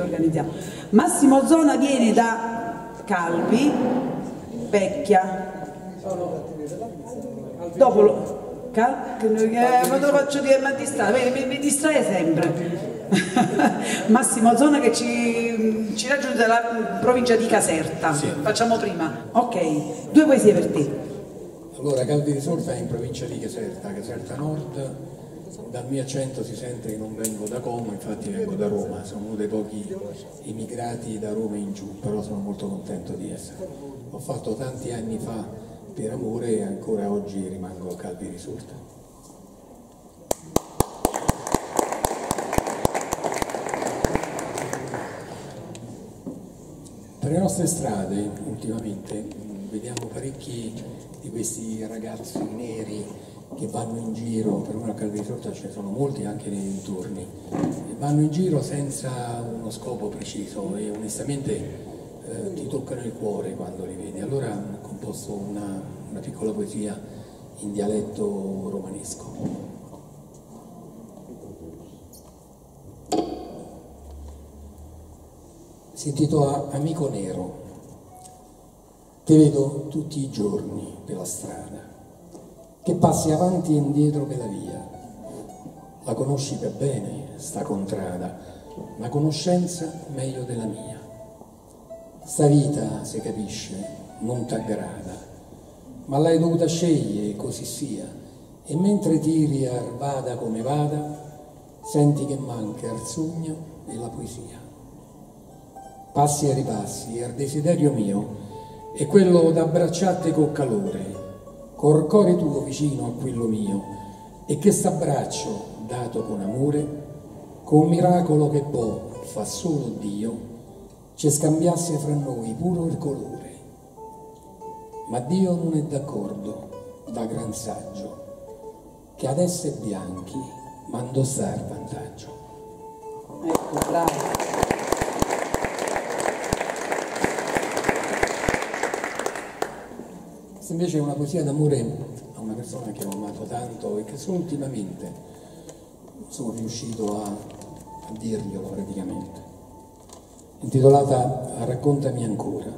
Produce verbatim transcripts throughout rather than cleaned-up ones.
organizziamo. Massimo Zona viene da Calvi, Vecchia, dopo lo, Cal, eh, ma te lo faccio dire, ma distrae, mi, mi distrae sempre. Massimo Zona che ci, ci raggiunge dalla provincia di Caserta. Sì. Facciamo prima, ok, due poesie per te. Allora, Calvi Risorta è in provincia di Caserta, Caserta Nord. Dal mio accento si sente che non vengo da Como, infatti vengo da Roma, sono uno dei pochi immigrati da Roma in giù, però sono molto contento di essere. Ho fatto tanti anni fa per amore e ancora oggi rimango Calvi Risorta. Per le nostre strade ultimamente vediamo parecchi di questi ragazzi neri che vanno in giro, per me a Calvi Risorta ce ne sono molti anche nei dintorni, e vanno in giro senza uno scopo preciso e onestamente eh, ti toccano il cuore quando li vedi. Allora ho composto una, una piccola poesia in dialetto romanesco. Si intitola Amico Nero. Ti vedo tutti i giorni per la strada, che passi avanti e indietro per la via. La conosci per bene, sta contrada, ma conoscenza meglio della mia. Sta vita, se capisce, non t'aggrada, ma l'hai dovuta scegliere, così sia, e mentre tiri a vada come vada, senti che manca il sogno e la poesia. Passi e ripassi, e il desiderio mio è quello d'abbracciarti col calore, col cuore tuo vicino a quello mio, e che s'abbraccio, dato con amore, con miracolo che può, fa solo Dio, ci scambiasse fra noi puro il colore. Ma Dio non è d'accordo, da gran saggio, che ad essere bianchi mando star vantaggio. Ecco, bravo. Questa invece è una poesia d'amore a una persona che ho amato tanto e che solo ultimamente sono riuscito a, a dirglielo praticamente. Intitolata Raccontami ancora.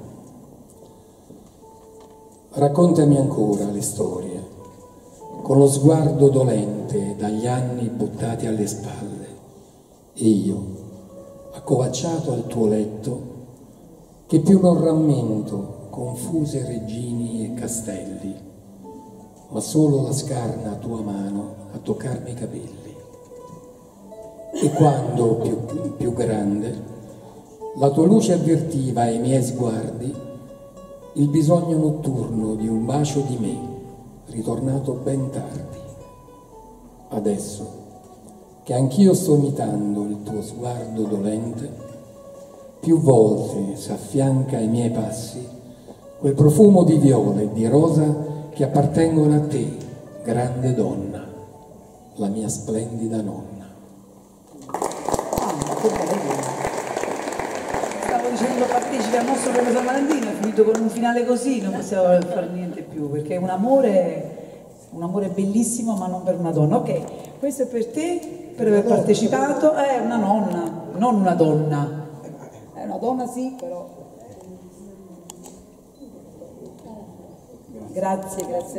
Raccontami ancora le storie, con lo sguardo dolente dagli anni buttati alle spalle, e io, accovacciato al tuo letto, che più non rammento confuse regini e castelli, ma solo la scarna tua mano a toccarmi i capelli. E quando, più, più grande, la tua luce avvertiva ai miei sguardi il bisogno notturno di un bacio di me, ritornato ben tardi. Adesso, che anch'io sto imitando il tuo sguardo dolente, più volte s'affianca ai miei passi quel profumo di viola e di rosa che appartengono a te, grande donna, la mia splendida nonna. Ah, che bello. Stavo dicendo partecipi al nostro premio San Valentino, è finito con un finale così, non possiamo fare niente più, perché è un amore, un amore bellissimo, ma non per una donna. Ok, questo è per te, per aver partecipato. È una nonna, non una donna. È una donna sì, però... Grazie, grazie.